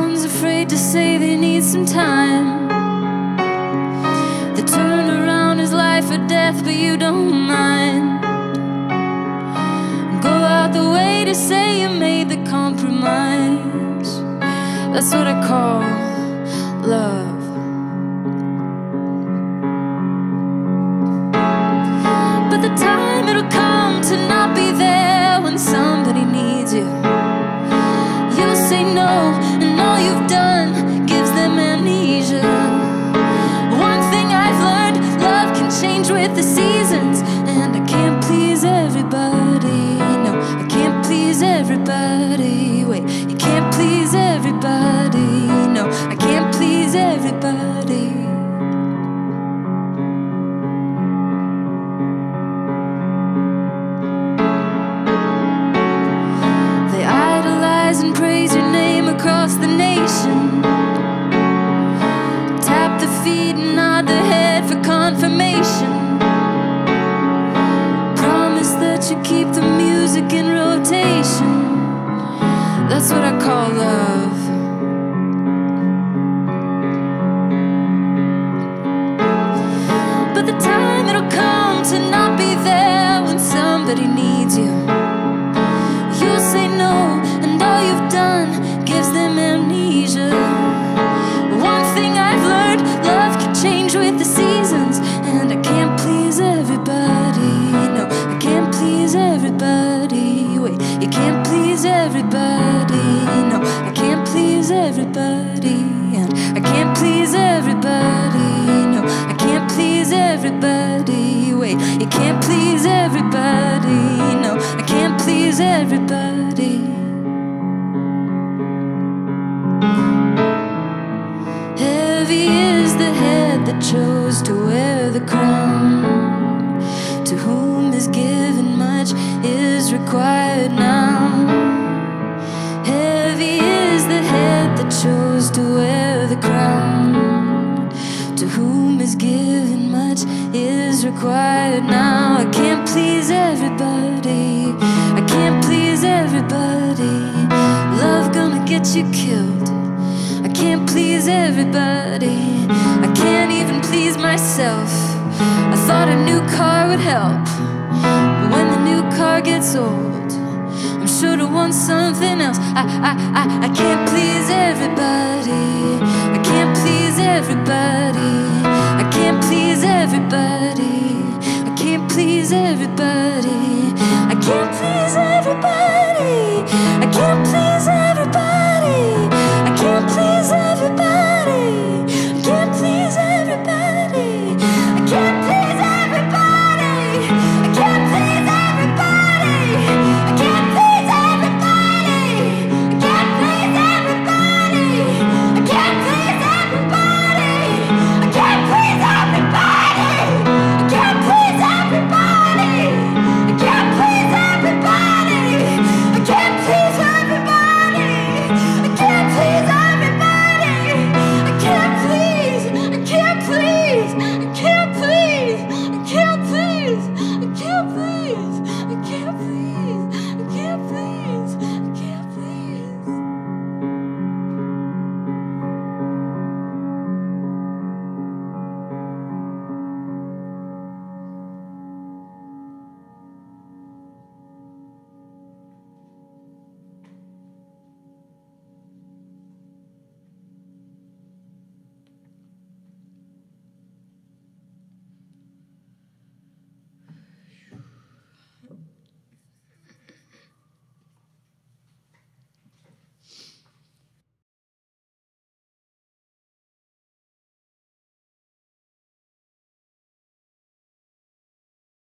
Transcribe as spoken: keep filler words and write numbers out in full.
one's afraid to say they need some time. The turnaround is life or death, but you don't mind. Go out the way to say you made the compromise. That's what I call love. But the time it'll come to not be there when somebody needs you. You'll say no, and all you've done gives them amnesia. One thing I've learned, love can change with the seasons. And I can't please everybody. No, I can't please everybody. Wait, you can't please everybody. No, I can't please everybody. They idolize and praise your name across the nation. Tap the feet and nod the head for confirmation. Promise that you keep the music in rotation. That's what I call love. But the time it'll come to not be there when somebody needs you. You'll say no, and all you've done gives them amnesia. One thing I've learned, love can change with the seasons. And I can't please everybody. No, I can't please everybody. Wait, you can't please everybody. No, I can't please everybody. And I can't please everybody. No, I can't please everybody. Wait, you can't please everybody. No, I can't please everybody. Heavy is the head that chose to wear the crown. To whom is given much is required now. Heavy is the head that chose to wear the crown. To whom is given much is required now. I can't please everybody. I can't please everybody. Love gonna get you killed. I can't please everybody. I can't even please myself. I thought a new car would help, but when the new car gets old, I'm sure to want something else. I, I, I, I can't please everybody.